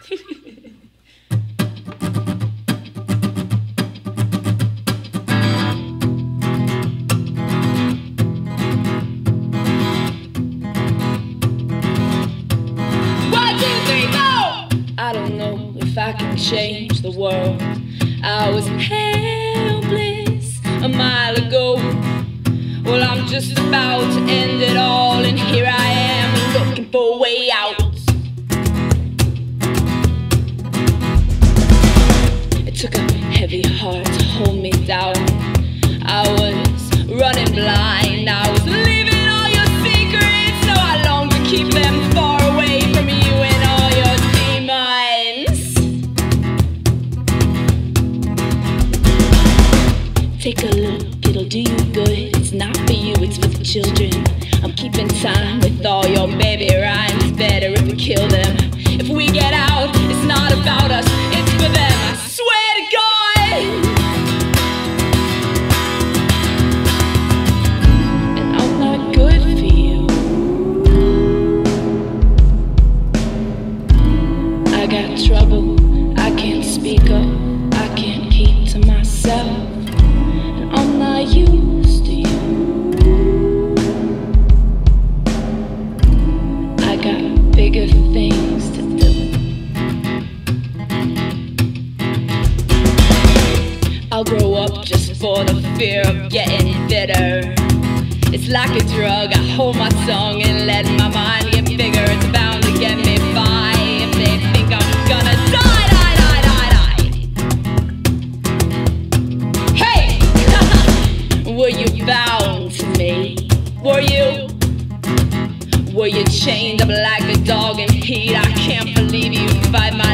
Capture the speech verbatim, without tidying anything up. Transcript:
I don't know if I can change the world. I was helpless a mile ago. Well, I'm just about to end it all, and here I am looking for a way out. It took a heavy heart to hold me down. I was running blind. I was leaving all your secrets, so I long to keep them far away from you and all your demons. Take a look, it'll do you good. It's not for you, it's for the children. I'm keeping time with all your baby rhymes. Better if we kill them. If we get out, it's not about us, it's for them. I swear to God. And I'm not good for you. I got trouble, I can't speak up, I can't keep to myself. I'm not used to you. I got bigger things to do. I'll grow up just for the fear of getting bitter. It's like a drug, I hold my tongue and let my mind get bigger. It's bound to get me by if they think I'm gonna die, die, die, die, die. Hey! Were you bound to me? Were you? Were you chained up like a dog in heat? I can't believe you fight my